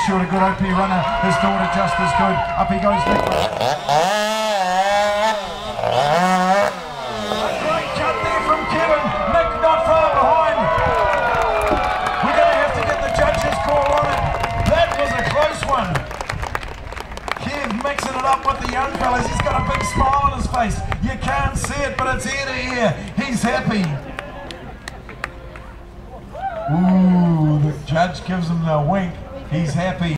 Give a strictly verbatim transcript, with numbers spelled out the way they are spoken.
short a good O P runner. His daughter just as good. Up he goes, Nick. A great jump there from Kevin. Nick not far behind. We're going to have to get the judges' call on it. That was a close one. Kev mixing it up with the young fellas. He's got a big smile on his face. You can't see it, but it's ear to ear. He's happy. Ooh, the judge gives him the wink. He's happy.